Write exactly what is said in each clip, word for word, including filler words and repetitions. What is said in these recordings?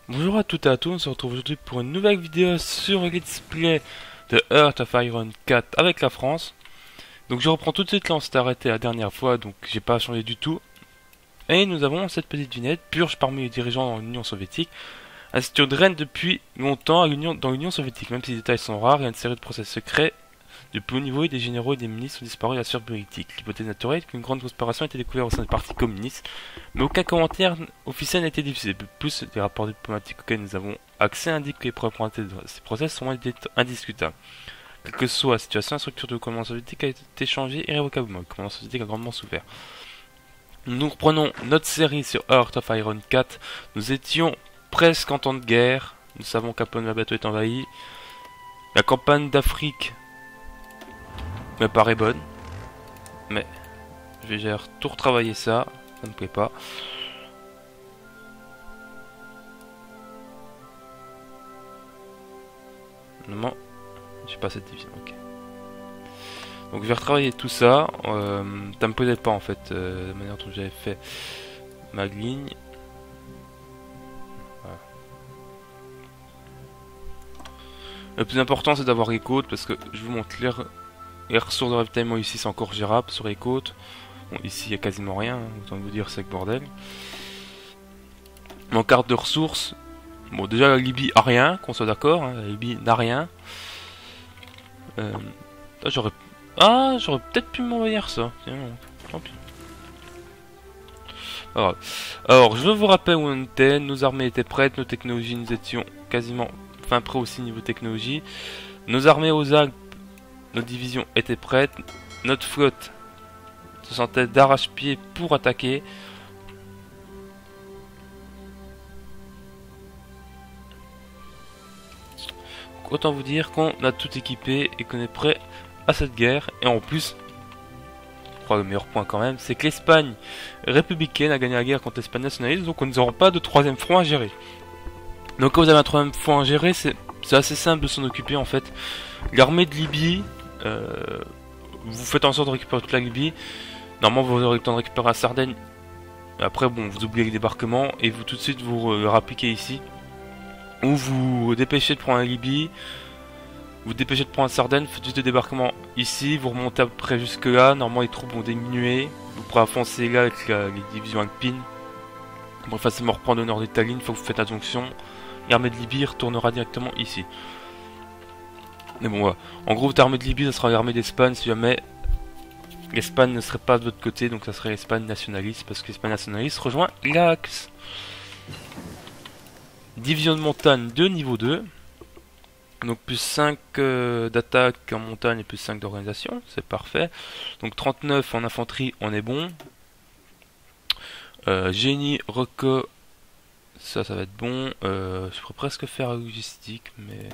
Bonjour à toutes et à tous, on se retrouve aujourd'hui pour une nouvelle vidéo sur le Let's Play de Heart of Iron quatre avec la France. Donc je reprends tout de suite là, on s'est arrêté la dernière fois, donc j'ai pas changé du tout. Et nous avons cette petite vignette, purge parmi les dirigeants dans l'Union soviétique. Un studio règne depuis longtemps à l'Union, dans l'Union soviétique, même si les détails sont rares, il y a une série de procès secrets de plus haut niveau et des généraux et des ministres ont disparu à la sphère politique. L'hypothèse naturelle est qu'une grande conspiration a été découverte au sein du parti communiste, mais aucun commentaire officiel n'a été diffusé. De plus, les rapports diplomatiques auxquels nous avons accès indiquent que les preuves présentées de ces procès sont indiscutables. Quelle que soit la situation, la structure du commandement soviétique a été changée irrévocablement. Le commandement soviétique a grandement souffert. Nous reprenons notre série sur Heart of Iron quatre. Nous étions presque en temps de guerre. Nous savons qu'Apon Mabato est envahi. La campagne d'Afrique me paraît bonne, mais je vais gérer tout retravailler ça, ça me plaît pas. Non, j'ai pas cette division, ok. Donc je vais retravailler tout ça, euh, ça me plaisait pas en fait, euh, la manière dont j'avais fait ma ligne. Voilà. Le plus important c'est d'avoir les côtes, parce que je vous montre les... Les ressources de ravitaillement ici c'est encore gérable sur les côtes. Bon, ici il n'y a quasiment rien, hein, autant vous dire c'est que bordel. Mon carte de ressources. Bon, déjà la Libye a rien, qu'on soit d'accord, hein, la Libye n'a rien. Euh, j'aurais ah, j'aurais peut-être pu m'envoyer ça. Tiens, tant pis. Alors, alors, je vous rappelle où on était, nos armées étaient prêtes, nos technologies, nous étions quasiment fin prêts aussi niveau technologie. Nos armées aux Alpes, nos divisions étaient prêtes, notre flotte se sentait d'arrache-pied pour attaquer. Donc, autant vous dire qu'on a tout équipé et qu'on est prêt à cette guerre. Et en plus, je crois que le meilleur point quand même, c'est que l'Espagne républicaine a gagné la guerre contre l'Espagne nationaliste, donc nous n'aurons pas de troisième front à gérer. Donc quand vous avez un troisième front à gérer, c'est assez simple de s'en occuper en fait. L'armée de Libye, Euh, vous faites en sorte de récupérer toute la Libye. Normalement vous aurez le temps de récupérer la Sardaigne. Après bon, vous oubliez le débarquement et vous tout de suite vous euh, rappliquez ici. Ou vous, vous dépêchez de prendre la Libye. Vous dépêchez de prendre la Sardaigne, faites juste le débarquement ici. Vous remontez à peu près jusque là. Normalement les troupes vont diminuer. Vous pourrez avancer là avec la, les divisions alpines. Vous pourrez facilement reprendre le nord d'Italie une fois que vous faites la jonction. L'armée de Libye retournera directement ici. Mais bon, voilà. En gros, votre armée de Libye, ça sera l'armée d'Espagne si jamais l'Espagne ne serait pas de votre côté, donc ça serait l'Espagne nationaliste, parce que l'Espagne nationaliste rejoint l'Axe. Division de montagne de niveau deux. Donc plus cinq euh, d'attaque en montagne et plus cinq d'organisation, c'est parfait. Donc trente-neuf en infanterie, on est bon. Euh, génie, reco, ça, ça va être bon. Euh, je pourrais presque faire la logistique, mais...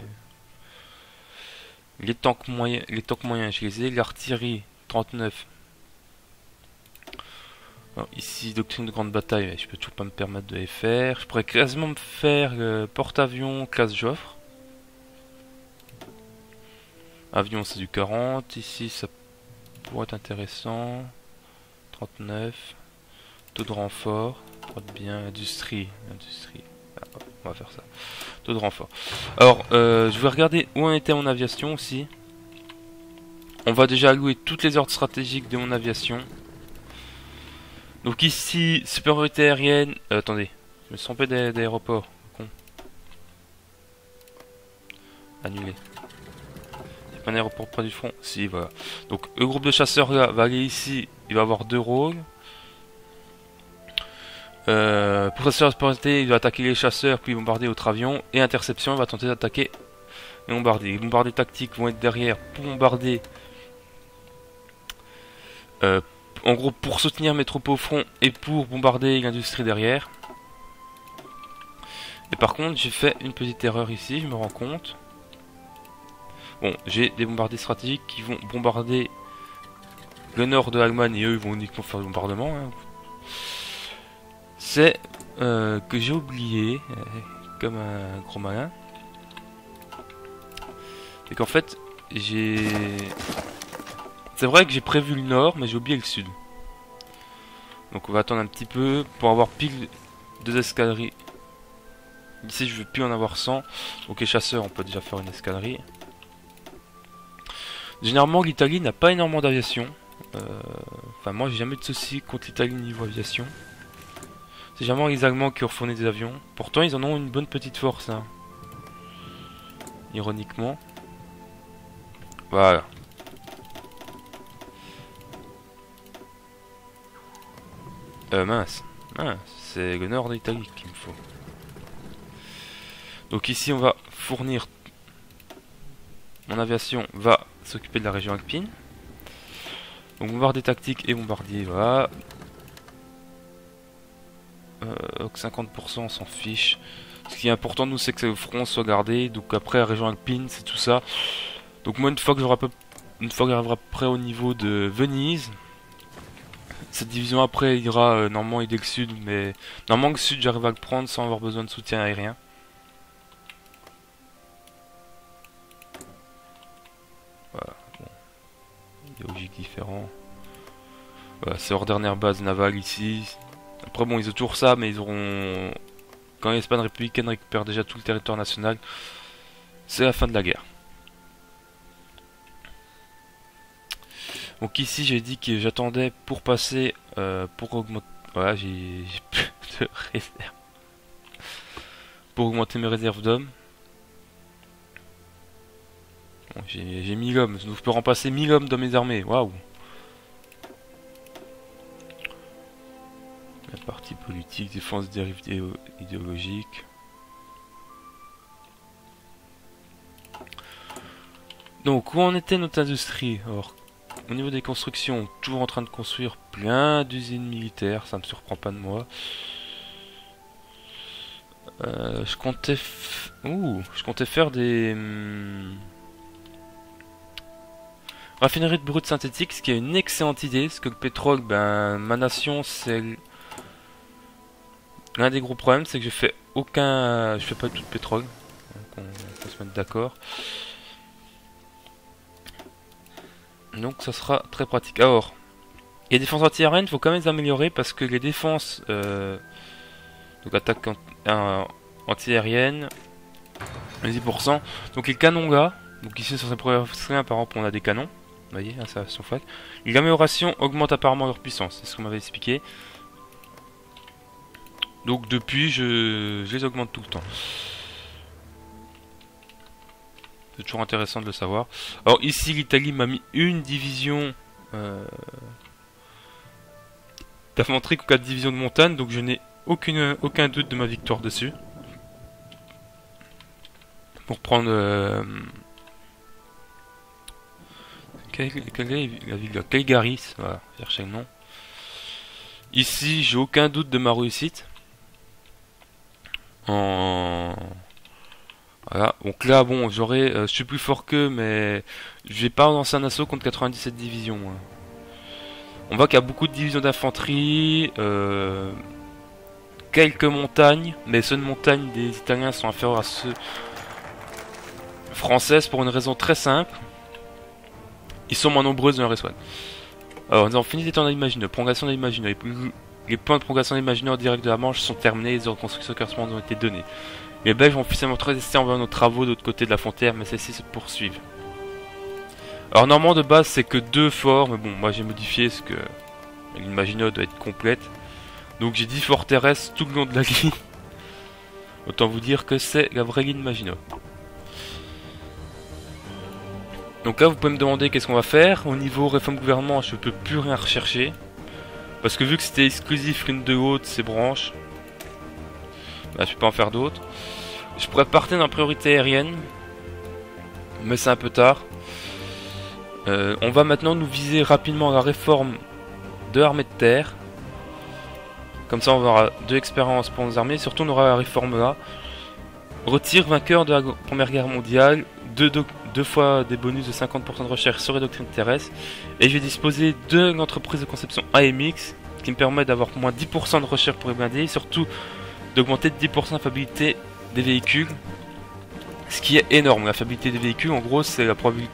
Les tanks moyens, les tanks moyens, je les ai. L'artillerie, trente-neuf. Alors, ici, doctrine de grande bataille, je peux toujours pas me permettre de les faire. Je pourrais quasiment me faire euh, porte-avions classe Joffre. Avion, c'est du quarante. Ici, ça pourrait être intéressant. trente-neuf. Taux de renfort. Bien, industrie. Industrie. Ah, on va faire ça. Taux de renfort. Alors, euh, je vais regarder où en était mon aviation aussi. On va déjà allouer toutes les ordres stratégiques de mon aviation. Donc ici, supériorité aérienne. Euh, attendez, je me suis trompé d'aéroport. Con. Annulé. Il n'y a pas un aéroport près du front. Si, voilà. Donc le groupe de chasseurs là va aller ici. Il va avoir deux rôles. Euh, pour sa supériorité, il va attaquer les chasseurs, puis bombarder autres avions. Et interception, il va tenter d'attaquer et bombarder. Les bombardés tactiques vont être derrière pour bombarder. Euh, en gros, pour soutenir mes troupes au front et pour bombarder l'industrie derrière. Et par contre, j'ai fait une petite erreur ici, je me rends compte. Bon, j'ai des bombardiers stratégiques qui vont bombarder le nord de l'Allemagne et eux, ils vont uniquement faire le bombardement. Hein. C'est euh, que j'ai oublié, euh, comme un gros malin, et qu'en fait j'ai... C'est vrai que j'ai prévu le nord, mais j'ai oublié le sud. Donc on va attendre un petit peu pour avoir pile deux escadrilles Ici, je veux plus en avoir cent. Donc les chasseurs, on peut déjà faire une escadrille. Généralement, l'Italie n'a pas énormément d'aviation. Euh... Enfin, moi, j'ai jamais eu de soucis contre l'Italie niveau aviation. C'est généralement les Allemands qui ont fourni des avions. Pourtant, ils en ont une bonne petite force. Hein. Ironiquement. Voilà. Euh, mince. Mince. C'est le nord d'Italie qu'il me faut. Donc ici, on va fournir... Mon aviation va s'occuper de la région alpine. Donc bombardier tactique et bombardier, voilà. Euh, cinquante pour cent on s'en fiche. Ce qui est important nous c'est que le front soit gardé. Donc après la région alpine c'est tout ça. Donc moi une fois que j'aurai peu... une fois que j'arriverai près au niveau de Venise, cette division après ira euh, normalement aider le sud. Mais normalement le sud j'arrive à le prendre sans avoir besoin de soutien aérien. Voilà, bon. Idéologique différent. Voilà, c'est leur dernière base navale ici. Après bon ils ont toujours ça mais ils auront... Quand l'Espagne républicaine récupère déjà tout le territoire national, c'est la fin de la guerre. Donc ici j'ai dit que j'attendais pour passer, euh, pour augmenter... Voilà j'ai plus de réserve. Pour augmenter mes réserves d'hommes. Bon, j'ai mille hommes, donc je peux remplacer mille hommes dans mes armées, waouh. La partie politique, défense dérive idéologique. Donc, où en était notre industrie? Alors, au niveau des constructions, toujours en train de construire plein d'usines militaires, ça ne me surprend pas de moi. Euh, je comptais... F... Ouh, je comptais faire des... Hum... raffineries de brut synthétique, ce qui est une excellente idée, parce que le pétrole, ben, ma nation, c'est... L'un des gros problèmes, c'est que je fais aucun... Je fais pas tout de pétrole. Donc on peut se mettre d'accord. Donc ça sera très pratique. Alors, les défenses anti-aériennes, il faut quand même les améliorer parce que les défenses... Euh, donc attaque anti-aérienne, dix pour cent. Donc les canons là, donc ici sur ces premiers par exemple on a des canons. Vous voyez, ça son fac. L'amélioration augmente apparemment leur puissance, c'est ce qu'on m'avait expliqué. Donc depuis, je, je les augmente tout le temps. C'est toujours intéressant de le savoir. Alors ici, l'Italie m'a mis une division euh, d'infanterie ou quatre divisions de montagne. Donc je n'ai aucune, aucun doute de ma victoire dessus. Pour prendre... Euh, quelle, quelle est la ville de Calgaris, voilà, chercher le nom. Ici, j'ai aucun doute de ma réussite. En... Voilà, donc là bon j'aurais, euh, je suis plus fort qu'eux mais je vais pas lancer un assaut contre quatre-vingt-dix-sept divisions. Hein. On voit qu'il y a beaucoup de divisions d'infanterie, euh, quelques montagnes, mais ceux de montagne des Italiens sont inférieurs à ceux françaises pour une raison très simple. Ils sont moins nombreux dans leur escouade. Alors nous avons fini d'étendre l'imagineur, prolongation de l'imagineur. Les points de progression imagineurs directs de la Manche sont terminés, les ordres de construction correspondantes ont été donnés. Les Belges ont officiellement testé envers nos travaux de l'autre côté de la frontière, mais celles-ci se poursuivent. Alors normalement de base c'est que deux forts, mais bon moi j'ai modifié parce que l'imagineur doit être complète. Donc j'ai dix forteresses tout le long de la ligne. Autant vous dire que c'est la vraie ligne Maginot. Donc là vous pouvez me demander qu'est-ce qu'on va faire. Au niveau réforme gouvernement je peux plus rien rechercher. Parce que vu que c'était exclusif l'une de l'autre, ces branches, bah, je peux pas en faire d'autres. Je pourrais partir dans priorité aérienne, mais c'est un peu tard. Euh, on va maintenant nous viser rapidement la réforme de l'armée de terre. Comme ça on aura deux expériences pour nos armées, surtout on aura la réforme là. Retire vainqueur de la première guerre mondiale, deux, deux, deux fois des bonus de cinquante pour cent de recherche sur les doctrines terrestres. Et je vais disposer de l'entreprise de conception A M X, qui me permet d'avoir moins dix pour cent de recherche pour les blindés, et surtout d'augmenter de dix pour cent la fiabilité des véhicules. Ce qui est énorme, la fiabilité des véhicules, en gros c'est la probabilité...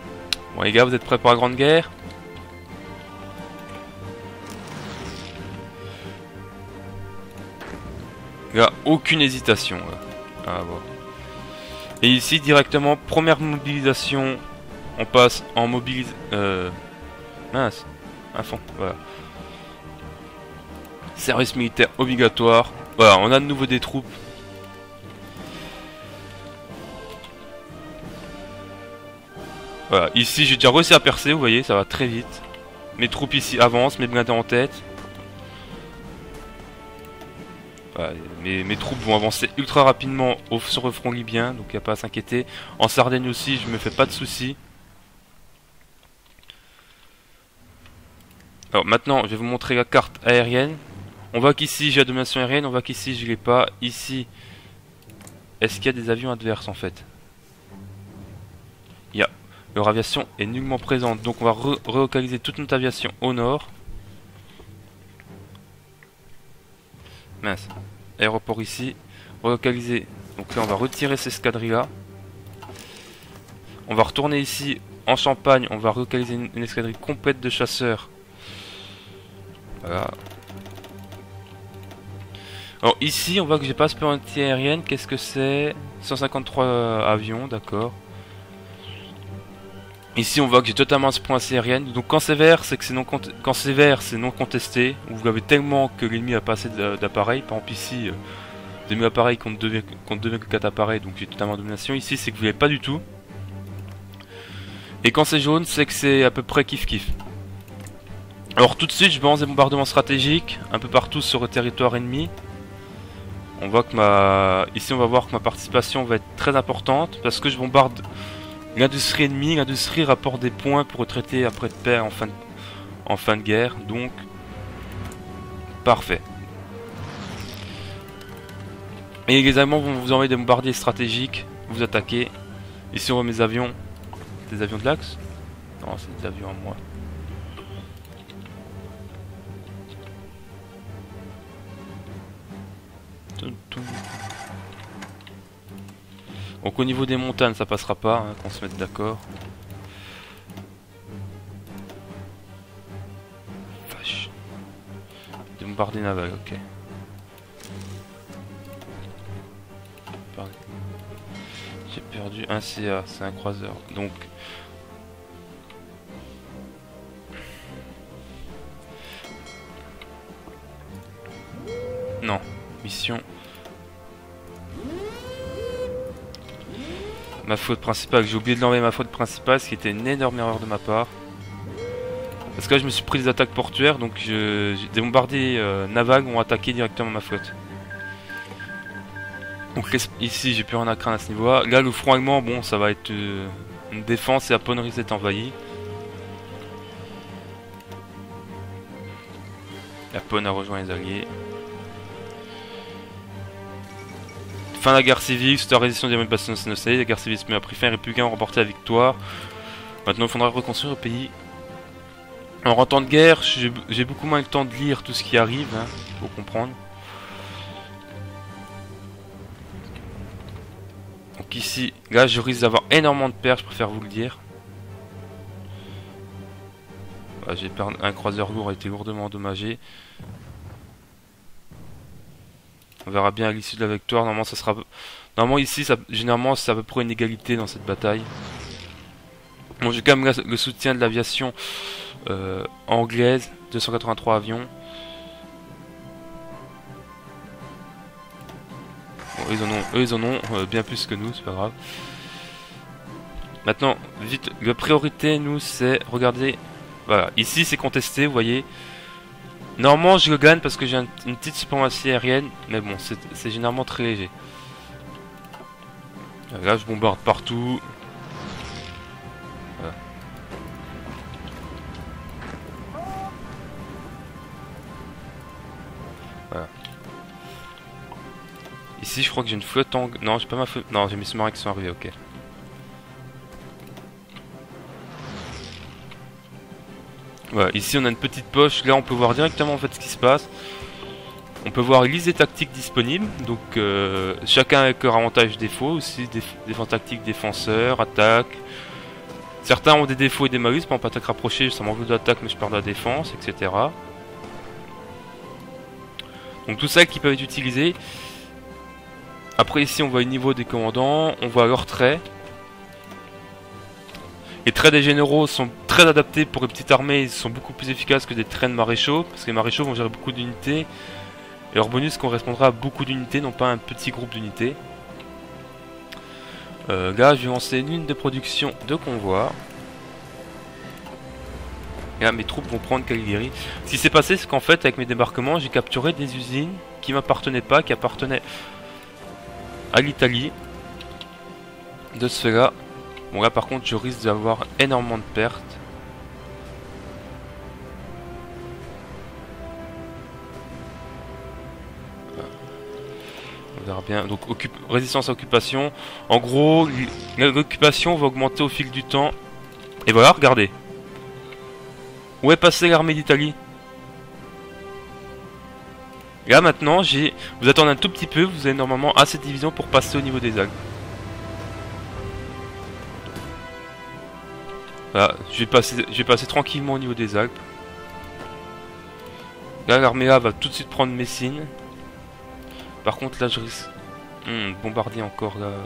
Bon les gars, vous êtes prêts pour la grande guerre? Il n'y a aucune hésitation. Là. Ah, bon. Et ici, directement, première mobilisation, on passe en mobilisation. Euh... Mince, à fond, voilà. Service militaire obligatoire. Voilà, on a de nouveau des troupes. Voilà, ici j'ai déjà réussi à percer, vous voyez, ça va très vite. Mes troupes ici avancent, mes blindés en tête. Voilà, mes, mes troupes vont avancer ultra rapidement au, sur le front libyen, donc il n'y a pas à s'inquiéter. En Sardaigne aussi, je me fais pas de soucis. Alors maintenant, je vais vous montrer la carte aérienne. On voit qu'ici j'ai la domination aérienne, on voit qu'ici je l'ai pas. Ici, est-ce qu'il y a des avions adverses en fait? Il y a. Leur aviation est nullement présente, donc on va re relocaliser toute notre aviation au nord. Mince. Aéroport ici. Relocaliser. Donc là on va retirer ces escadrilles là. On va retourner ici en Champagne. On va relocaliser une, une escadrille complète de chasseurs. Voilà. Alors ici on voit que j'ai pas spé anti-aérienne. Qu'est-ce que c'est? cent cinquante-trois euh, avions, d'accord. Ici on voit que j'ai totalement ce point anti-aérienne. Donc quand c'est vert, c'est que c'est non quand c'est vert, c'est non contesté. Vous avez tellement que l'ennemi a pas assez d'appareils. Par exemple ici, euh, deux mille appareils contre deux virgule quatre appareils, donc j'ai totalement domination. Ici c'est que vous l'avez pas du tout. Et quand c'est jaune, c'est que c'est à peu près kiff kiff. Alors tout de suite je balance des bombardements stratégiques un peu partout sur le territoire ennemi. On voit que ma... Ici on va voir que ma participation va être très importante parce que je bombarde l'industrie ennemie. L'industrie rapporte des points pour retraiter après de paix en fin de... en fin de guerre. Donc, parfait. Et les Allemands vont vous envoyer des bombardiers stratégiques, vous attaquer. Ici on voit mes avions. Des avions de l'Axe? Non, c'est des avions à moi. Donc au niveau des montagnes ça passera pas, hein, qu'on se mette d'accord. Vache. Des bombardiers navals, ok. J'ai perdu un C A, c'est un croiseur. Donc non, mission. Ma faute principale, j'ai oublié de l'enlever ma faute principale, ce qui était une énorme erreur de ma part. Parce que là je me suis pris des attaques portuaires, donc je, des bombardiers euh, navals ont attaqué directement ma flotte. Donc ici j'ai plus rien à craindre à ce niveau-là. Là le front allemand, bon ça va être euh, une défense et la Ponnerie est envahie. La Pone a rejoint les alliés. Fin de la guerre civile, c'était la résistance des armées nationales, la guerre civile a pris fin, les républicains ont remporté la victoire. Maintenant il faudra reconstruire le pays. Alors en temps de guerre, j'ai beaucoup moins le temps de lire tout ce qui arrive, hein, faut comprendre. Donc ici, là je risque d'avoir énormément de pertes, je préfère vous le dire. Voilà, j'ai perdu un croiseur lourd, a été lourdement endommagé. On verra bien à l'issue de la victoire. Normalement, ça sera. Normalement, ici, ça... généralement, c'est à peu près une égalité dans cette bataille. Bon, j'ai quand même le soutien de l'aviation euh, anglaise. deux cent quatre-vingt-trois avions. Bon, ils en ont, eux, ils en ont euh, bien plus que nous, c'est pas grave. Maintenant, vite, la priorité, nous, c'est. Regardez. Voilà, ici, c'est contesté, vous voyez. Normalement je le gagne parce que j'ai un, une petite suprématie aérienne, mais bon c'est généralement très léger. Là je bombarde partout. Voilà. Voilà. Ici je crois que j'ai une flotte en... Non j'ai pas ma flotte... Non j'ai mes sous-marins qui sont arrivés, ok. Voilà, ici on a une petite poche, là on peut voir directement en fait ce qui se passe. On peut voir les listes des tactiques disponibles, donc euh, chacun avec leur avantage défaut, aussi déf défense tactique, défenseur, attaque. Certains ont des défauts et des malus, par exemple attaque rapprochée, ça m'enlève de l'attaque mais je perds de la défense, et cetera. Donc tout ça qui peut être utilisé. Après ici on voit le niveau des commandants, on voit leurs traits. Les traits des généraux sont très adaptés pour les petites armées, ils sont beaucoup plus efficaces que des traits de maréchaux, parce que les maréchaux vont gérer beaucoup d'unités. Et leur bonus correspondra à beaucoup d'unités, non pas à un petit groupe d'unités. Euh, là je vais lancer une ligne de production de convoi. Et là mes troupes vont prendre Cagliari. Ce qui s'est passé c'est qu'en fait avec mes débarquements j'ai capturé des usines qui m'appartenaient pas, qui appartenaient à l'Italie. De ce fait là. Bon là par contre je risque d'avoir énormément de pertes. On verra bien. Donc résistance à occupation. En gros l'occupation va augmenter au fil du temps. Et voilà regardez. Où est passée l'armée d'Italie? Là maintenant j'ai. Vous attendez un tout petit peu. Vous avez normalement assez de divisions pour passer au niveau des Alpes. Voilà, je vais passer, je vais passer tranquillement au niveau des Alpes. Là, l'armée A va tout de suite prendre Messine. Par contre, là, je risque... Hmm, bombarder encore, là.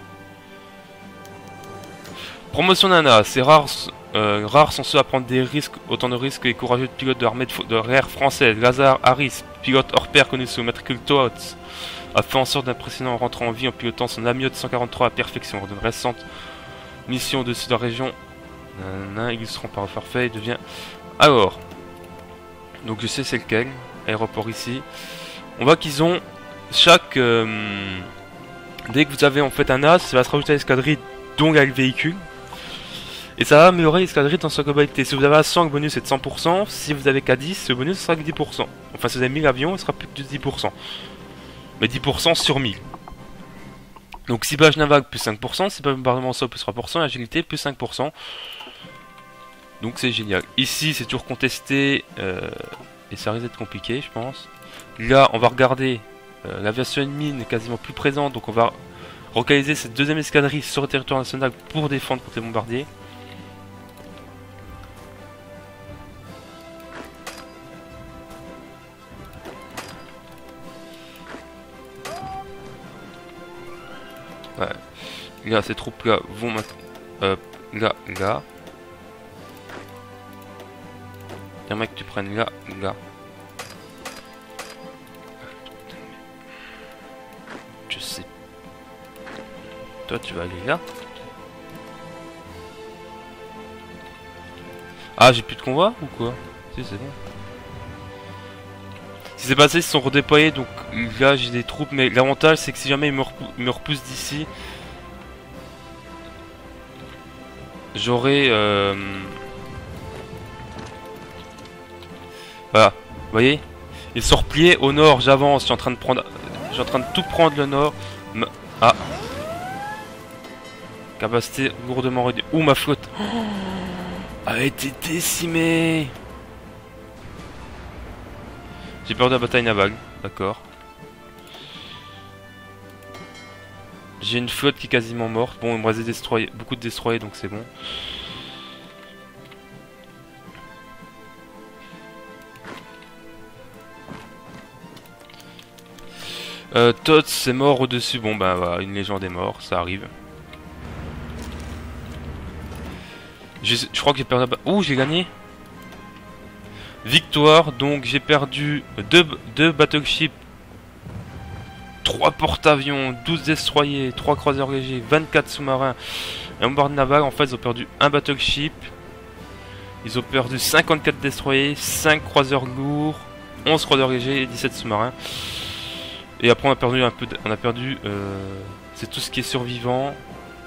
Promotion d'un A. C'est rare, euh, rares sont ceux à prendre des risques, autant de risques que les courageux pilotes de l'armée de, de l'air française. Lazare Harris, pilote hors pair connu sous matricule Toads, a fait en sorte d'impressionner en rentrant en vie en pilotant son Amiot cent quarante-trois à perfection. Lors d'une récente mission au-dessus de la région... Nanana, illustrant par le forfait, il devient... Alors, donc je sais c'est lequel, aéroport ici. On voit qu'ils ont chaque... Euh, dès que vous avez en fait un as, ça va se rajouter à l'escadrille dont il y a le véhicule. Et ça va améliorer l'escadrille dans sa globalité. Si vous avez à cent, le bonus est de cent pour cent. Si vous avez qu'à dix, le bonus sera que dix pour cent. Enfin si vous avez mille avions, il sera plus que dix pour cent. Mais dix pour cent sur mille. Donc ciblage naval plus cinq pour cent, ciblage bombardement au sol plus trois pour cent, agilité plus cinq pour cent. Donc c'est génial. Ici c'est toujours contesté euh, et ça risque d'être compliqué je pense. Là on va regarder euh, l'aviation ennemie n'est quasiment plus présente, donc on va localiser cette deuxième escadrille sur le territoire national pour défendre contre les bombardiers. Ouais. Là ces troupes là vont maintenant euh, là là. J'aimerais que tu prennes là, là. Je sais. Toi, tu vas aller là. Ah, j'ai plus de convoi ou quoi? Si, c'est bon. Ce qui s'est passé, ils se sont redéployés. Donc là, j'ai des troupes. Mais l'avantage, c'est que si jamais ils me, repou me repoussent d'ici, j'aurai... Euh... Voilà, vous voyez, ils sont repliés au nord, j'avance, je suis en train de prendre, je suis en train de tout prendre le nord. Ah, capacité lourdement réduite. Ouh, ma flotte a été décimée. J'ai perdu la bataille navale, d'accord. J'ai une flotte qui est quasiment morte. Bon, il me reste des destroyers, beaucoup de destroyers, donc c'est bon. Euh, Tots c'est mort au-dessus. Bon bah voilà, une légende est morte, ça arrive. Je, je crois que j'ai perdu... Ouh, j'ai gagné. Victoire, donc j'ai perdu deux, deux battleships, trois porte-avions, douze destroyers, trois croiseurs légers, vingt-quatre sous-marins et un bombardier naval. En fait, ils ont perdu un battleship. Ils ont perdu cinquante-quatre destroyers, cinq croiseurs lourds, onze croiseurs légers et dix-sept sous-marins. Et après on a perdu un peu, de, on a perdu, euh, c'est tout ce qui est survivant.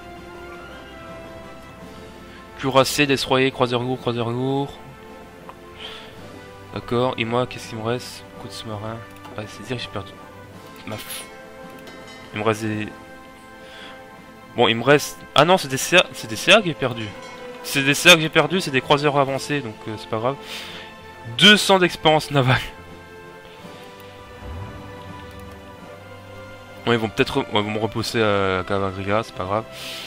Cuirassé, destroyer, croiseur lourd, croiseur lourd. D'accord, et moi qu'est-ce qu'il me reste? Coup de sous-marin. Ouais, c'est dire que j'ai perdu. Ma f... Il me reste des... Bon, il me reste... Ah non, c'est des C A, c'est des C A que j'ai perdu. C'est des C A que j'ai perdu, c'est des croiseurs avancés, donc euh, c'est pas grave. deux cents d'expérience navale. Bon, ils vont peut-être... Ouais, ils vont me repousser à Cavagria, c'est pas grave.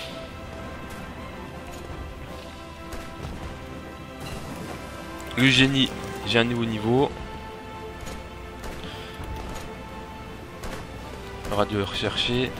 Le génie, j'ai un nouveau niveau. Radio recherché.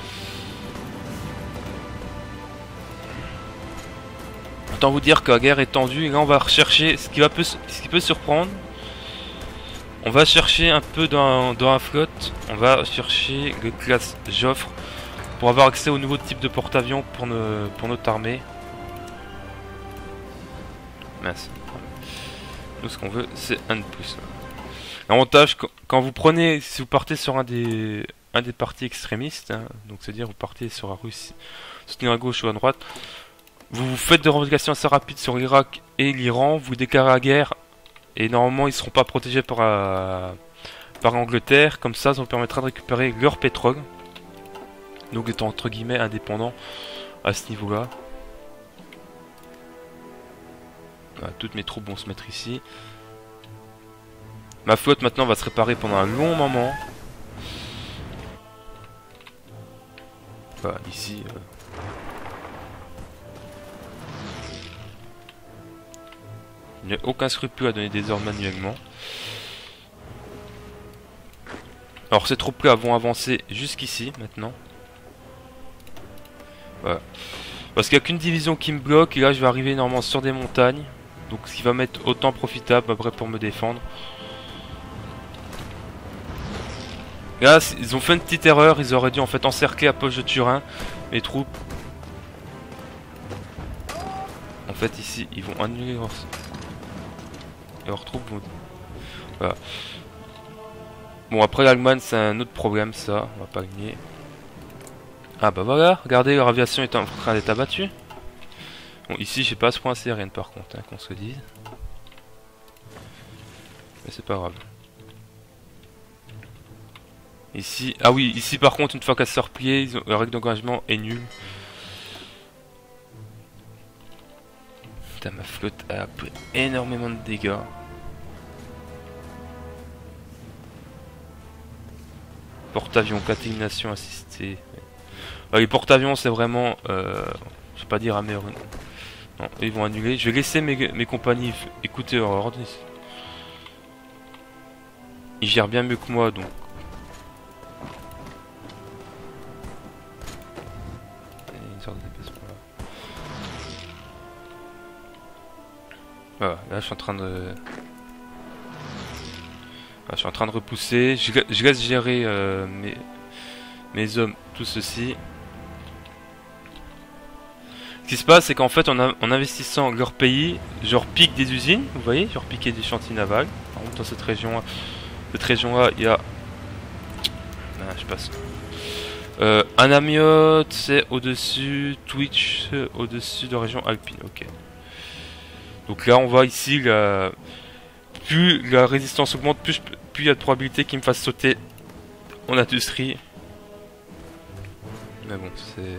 Autant vous dire que la guerre est tendue. Et là, on va rechercher ce qui, va peu, ce qui peut surprendre. On va chercher un peu dans, dans la flotte. On va chercher le classe Joffre pour avoir accès au nouveau type de porte-avions pour, ne, pour notre armée. Mince. Nous, ce qu'on veut, c'est un de plus. L'avantage, quand vous prenez, si vous partez sur un des, un des partis extrémistes, hein, donc c'est-à-dire vous partez sur la Russie, soutenir à gauche ou à droite, vous faites des revendications assez rapides sur l'Irak et l'Iran, vous déclarez la guerre, et normalement ils ne seront pas protégés par, euh, par l'Angleterre, comme ça ça vous permettra de récupérer leur pétrole, donc étant entre guillemets indépendant à ce niveau-là. Voilà, toutes mes troupes vont se mettre ici. Ma flotte maintenant va se réparer pendant un long moment. Voilà, ici. Euh... Il n'y a aucun scrupule à donner des ordres manuellement. Alors ces troupes-là vont avancer jusqu'ici maintenant. Voilà. Parce qu'il n'y a qu'une division qui me bloque et là je vais arriver normalement sur des montagnes. Donc ce qui va m'être autant profitable après pour me défendre. Là ils ont fait une petite erreur, ils auraient dû en fait encercler la poche de Turin, les troupes. En fait ici ils vont annuler leurs, leurs troupes. Vont... Voilà. Bon après l'Allemagne c'est un autre problème ça, on va pas gagner. Ah bah voilà, regardez leur aviation est en train d'être abattue. Bon ici j'ai pas ce point aérienne par contre, hein, qu'on se dise. Mais c'est pas grave. Ici, ah oui, ici par contre une fois qu'elle se repliée, la règle d'engagement est nulle. Putain ma flotte a pris énormément de dégâts. Porte-avions, catégorisation assistée. Ah, les porte-avions c'est vraiment, euh, je vais pas dire à meilleur. Non, ils vont annuler. Je vais laisser mes, mes compagnies écouter leur ordre. Ils gèrent bien mieux que moi donc. Voilà, là je suis en train de... Là, je suis en train de repousser. Je, je laisse gérer euh, mes, mes hommes, tout ceci. Ce qui se passe, c'est qu'en fait, en, a, en investissant leur pays, je repique des usines, vous voyez, je repiquais des chantiers navals. Par contre, dans cette région-là, cette région-là, il y a... Ah, je passe. Euh, un amiote, c'est au-dessus, Twitch, au-dessus de la région alpine, ok. Donc là, on voit ici, la... plus la résistance augmente, plus, plus il y a de probabilité qu'il me fasse sauter en industrie. Mais bon, c'est...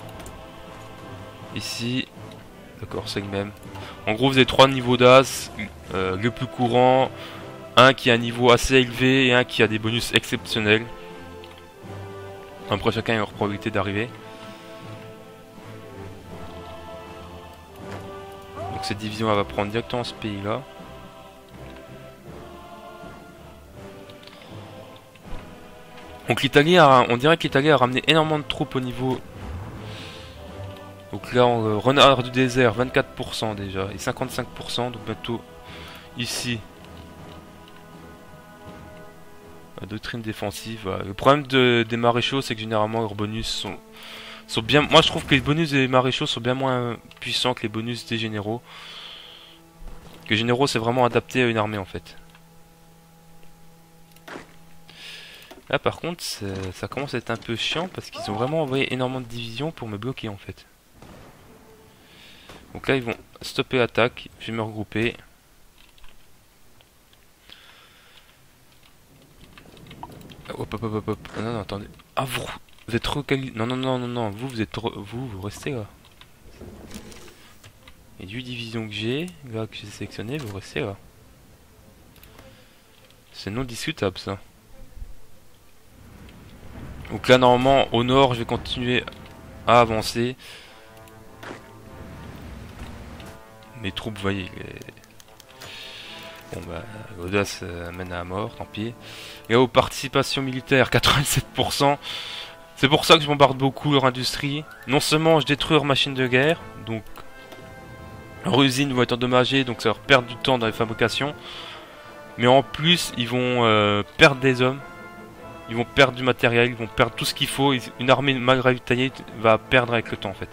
Ici, d'accord, c'est le même. En gros, vous avez trois niveaux d'as, euh, le plus courant, un qui a un niveau assez élevé et un qui a des bonus exceptionnels. Après, chacun a leur probabilité d'arriver. Donc cette division elle va prendre directement ce pays là. Donc l'Italie, on dirait que l'Italie a ramené énormément de troupes au niveau. Donc là on euh, renard du désert vingt-quatre pour cent déjà et cinquante-cinq pour cent, donc bientôt ici. La doctrine défensive. Voilà. Le problème de, des maréchaux c'est que généralement leurs bonus sont sont bien. Moi je trouve que les bonus des maréchaux sont bien moins puissants que les bonus des généraux. Que les généraux c'est vraiment adapté à une armée en fait. Là par contre ça commence à être un peu chiant parce qu'ils ont vraiment envoyé énormément de divisions pour me bloquer en fait. Donc là ils vont stopper l'attaque, je vais me regrouper. Hop hop hop hop. Ah, non non attendez. Ah vous Vous êtes recalé... Non, non, non, non, non, vous, vous êtes... Re... Vous, vous restez là. Et du division que j'ai, là, que j'ai sélectionné, vous restez là. C'est non discutable, ça. Donc là, normalement, au nord, je vais continuer à avancer. Mes troupes, vous voyez... Les... Bon bah, l'audace euh, mène à la mort, tant pis. Et aux participations militaires, quatre-vingt-sept pour cent. C'est pour ça que je bombarde beaucoup leur industrie. Non seulement je détruis leurs machines de guerre, donc leurs usines vont être endommagées, donc ça va leur perdre du temps dans les fabrications. Mais en plus, ils vont euh, perdre des hommes. Ils vont perdre du matériel, ils vont perdre tout ce qu'il faut. Une armée mal ravitaillée va perdre avec le temps en fait.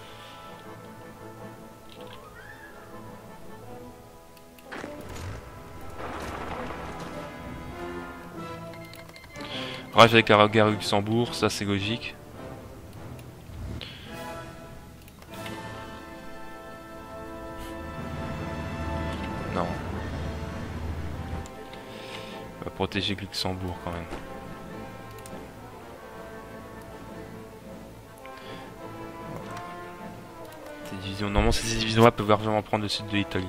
Rage avec la guerre Luxembourg, ça c'est logique. Non. On va protéger Luxembourg quand même. Ces divisions, normalement ces divisions-là peuvent largement prendre le sud de l'Italie.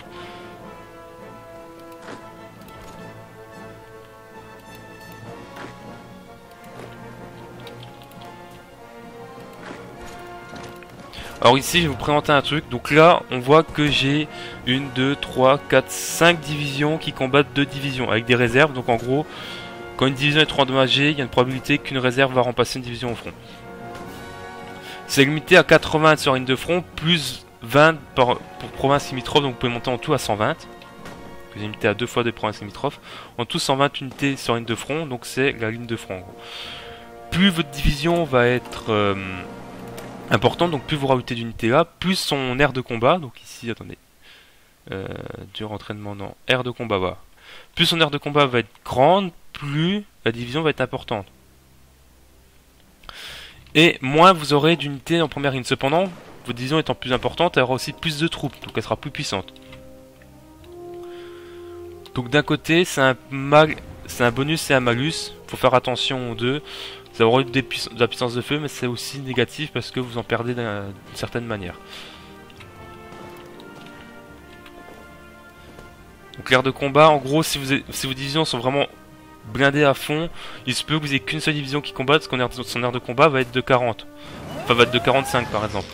Alors ici je vais vous présenter un truc, donc là on voit que j'ai une, deux, trois, quatre, cinq divisions qui combattent deux divisions avec des réserves, donc en gros quand une division est trop endommagée, il y a une probabilité qu'une réserve va remplacer une division au front. C'est limité à quatre-vingts sur une de front, plus vingt par, pour province limitrophe, donc vous pouvez monter en tout à cent vingt. C'est limité à deux fois des provinces limitrophes, en tout cent vingt unités sur une de front, donc c'est la ligne de front en gros. Plus votre division va être... Euh, important, donc plus vous rajoutez d'unités là, plus son aire de combat, donc ici, attendez, euh, dur entraînement, non, aire de combat, voilà. Plus son aire de combat va être grande, plus la division va être importante. Et moins vous aurez d'unités en première ligne. Cependant, votre division étant plus importante, elle aura aussi plus de troupes, donc elle sera plus puissante. Donc d'un côté, c'est un mal, c'est un bonus et un malus, faut faire attention aux deux. Ça aura de la puissance de feu, mais c'est aussi négatif parce que vous en perdez d'une certaine manière. Donc l'aire de combat, en gros, si, vous êtes, si vos divisions sont vraiment blindées à fond, il se peut que vous ayez qu'une seule division qui combatte, parce que son aire de combat va être de quarante. Enfin, va être de quarante-cinq par exemple.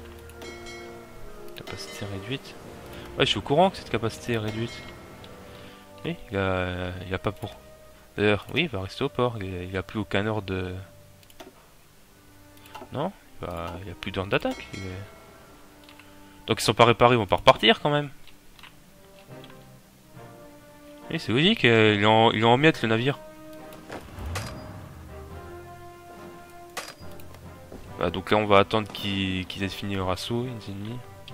Capacité réduite. Ouais, je suis au courant que cette capacité est réduite. Oui, il a, il a pas pour... D'ailleurs, oui, il va rester au port. Il n'a plus aucun ordre de... Non, il n'y a plus d'ordre d'attaque. Est... Donc ils sont pas réparés, ils vont pas repartir quand même. Oui, c'est logique, il est, en, il est en miettes le navire. Bah, donc là on va attendre qu'ils qu'ils aient fini leur assaut, les ennemis.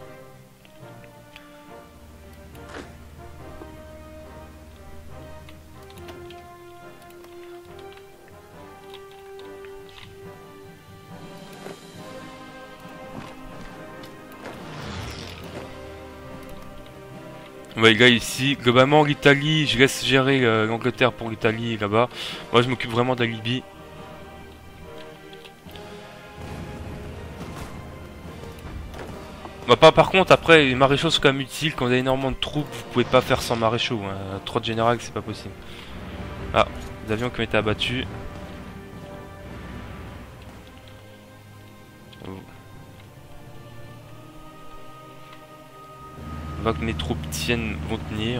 Ouais, les gars, ici, globalement, l'Italie, je laisse gérer euh, l'Angleterre pour l'Italie là-bas. Moi, je m'occupe vraiment de la Libye. Bah, pas, par contre, après, les maréchaux sont quand même utiles. Quand vous avez énormément de troupes, vous pouvez pas faire sans maréchaux. Hein. Trop de général, c'est pas possible. Ah, les avions qui ont été abattus. On voit que mes troupes tiennent, vont tenir.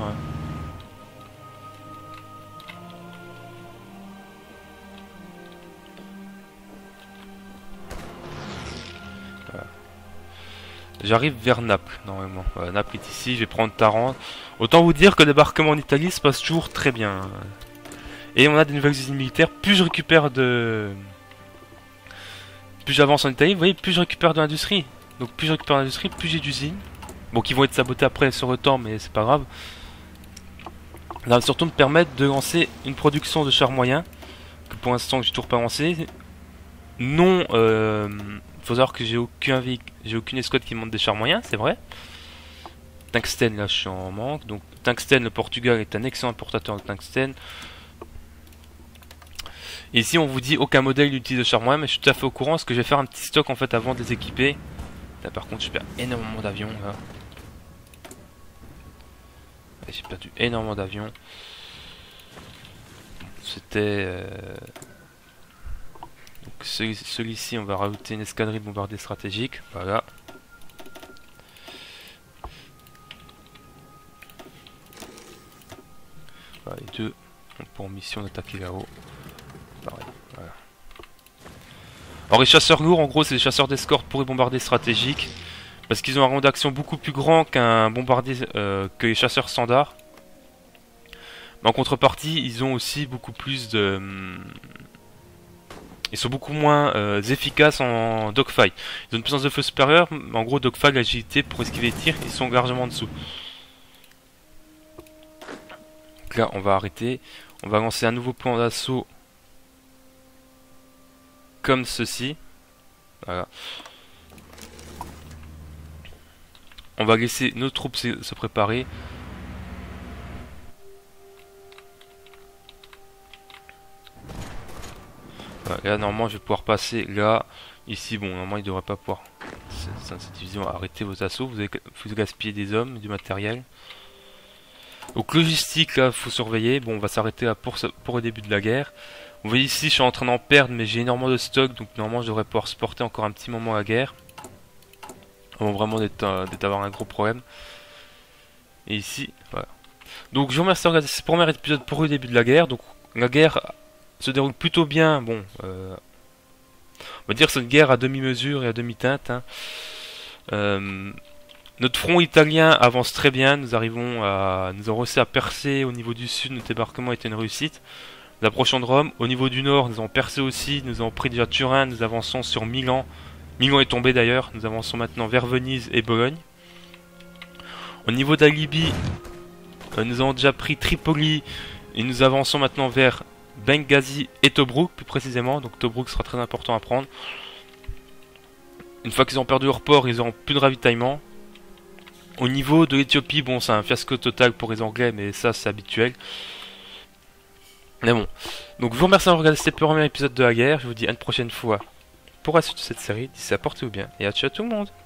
Voilà. J'arrive vers Naples, normalement. Voilà, Naples est ici, je vais prendre Tarente. Autant vous dire que le débarquement en Italie se passe toujours très bien. Et on a des nouvelles usines militaires. Plus je récupère de... Plus j'avance en Italie, vous voyez, plus je récupère de l'industrie. Donc plus je récupère de l'industrie, plus j'ai d'usines. Bon, qui vont être sabotés après sur le temps, mais c'est pas grave. Ça va surtout me permettre de lancer une production de chars moyens, que pour l'instant j'ai toujours pas lancé. Non, euh, faut savoir que j'ai aucun j'ai aucune escouade qui monte des chars moyens, c'est vrai. Tungstène, là je suis en manque. Donc Tungstène, le Portugal est un excellent importateur de tungstène. Et ici on vous dit aucun modèle n'utilise de chars moyens, mais je suis tout à fait au courant parce que je vais faire un petit stock en fait avant de les équiper. Là par contre je perds énormément d'avions là. J'ai perdu énormément d'avions. C'était... Euh... Celui-ci, on va rajouter une escadrille de bombardiers stratégiques. Voilà. deux. Donc pour mission d'attaquer là-haut. Pareil, voilà. Alors les chasseurs lourds, en gros, c'est des chasseurs d'escorte pour les bombardiers stratégiques. Parce qu'ils ont un rayon d'action beaucoup plus grand qu'un bombardier, euh, que les chasseurs standards. Mais en contrepartie, ils ont aussi beaucoup plus de... Ils sont beaucoup moins euh, efficaces en dogfight. Ils ont une puissance de feu supérieure, mais en gros, dogfight, l'agilité pour esquiver les tirs, ils sont largement en dessous. Donc là, on va arrêter. On va lancer un nouveau plan d'assaut. Comme ceci. Voilà. On va laisser nos troupes se, se préparer. Voilà, là, normalement, je vais pouvoir passer là. Ici, bon, normalement, il ne devrait pas pouvoir. Cette, cette division, arrêtez vos assauts. Vous avez vous gaspiller des hommes, du matériel. Donc, logistique, là, il faut surveiller. Bon, on va s'arrêter là pour, pour le début de la guerre. Vous voyez ici, je suis en train d'en perdre, mais j'ai énormément de stock. Donc, normalement, je devrais pouvoir supporter encore un petit moment la guerre. Avant vraiment d'être euh, avoir un gros problème. Et ici, voilà. Donc, je vous remercie de regarder ce premier épisode pour le début de la guerre. Donc, la guerre se déroule plutôt bien. Bon, euh, on va dire que c'est une guerre à demi-mesure et à demi-teinte. Hein. Euh, notre front italien avance très bien. Nous arrivons à, nous avons réussi à percer au niveau du sud. Notre débarquement était une réussite. Nous approchons de Rome. Au niveau du nord, nous avons percé aussi. Nous avons pris déjà Turin. Nous avançons sur Milan. Milan est tombé d'ailleurs. Nous avançons maintenant vers Venise et Bologne. Au niveau de la Libye, euh, nous avons déjà pris Tripoli. Et nous avançons maintenant vers Benghazi et Tobruk plus précisément. Donc Tobruk sera très important à prendre. Une fois qu'ils ont perdu leur port, ils n'auront plus de ravitaillement. Au niveau de l'Éthiopie, bon, c'est un fiasco total pour les Anglais, mais ça c'est habituel. Mais bon, donc je vous remercie d'avoir regardé ce premier épisode de la guerre. Je vous dis à une prochaine fois pour la suite de cette série. D'ici là, portez-vous bien et à ciao tout le monde.